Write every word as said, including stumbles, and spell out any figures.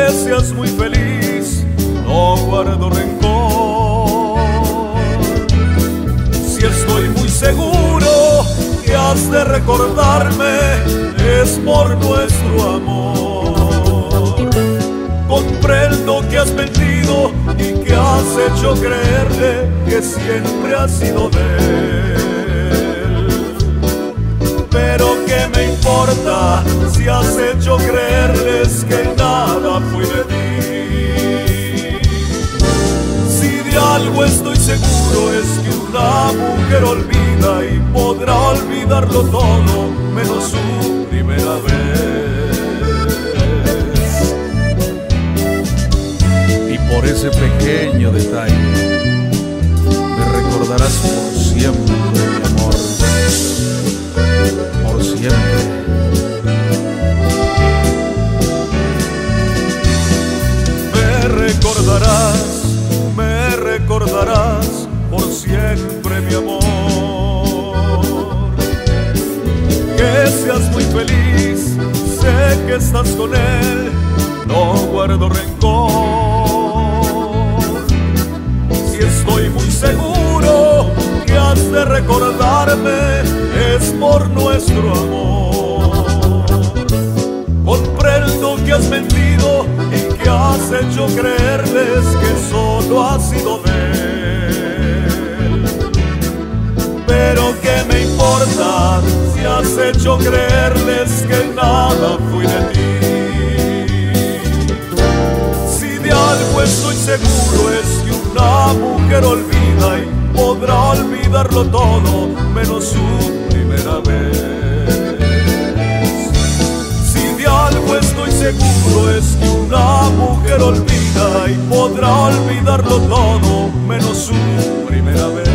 que seas muy feliz, no guardo rencor. Si estoy muy seguro que has de recordarme, es por nuestro amor. Comprendo que has mentido y que has hecho creerle que siempre has sido de él. Pero ¿qué me importa si has hecho creerles que nada fui de ti? Si de algo estoy seguro es que una mujer olvida y podrá olvidarlo todo menos su primera vez. Y por ese pequeño detalle me recordarás por siempre, mi amor, por siempre. Me recordarás, me recordarás por siempre, mi amor. Que seas muy feliz, sé que estás con él, no guardo rencor. Si estoy muy seguro que has de recordarme, es por nuestro amor. Comprendo que has mentido y que has hecho creerles que solo has sido de él. Pero ¿qué me importa si has hecho creerles que nada fui de ti? Si de algo estoy seguro es que una mujer olvida y podrá olvidarlo todo menos su primera vez. Si de algo estoy seguro es que una mujer olvida y podrá olvidarlo todo menos su primera vez.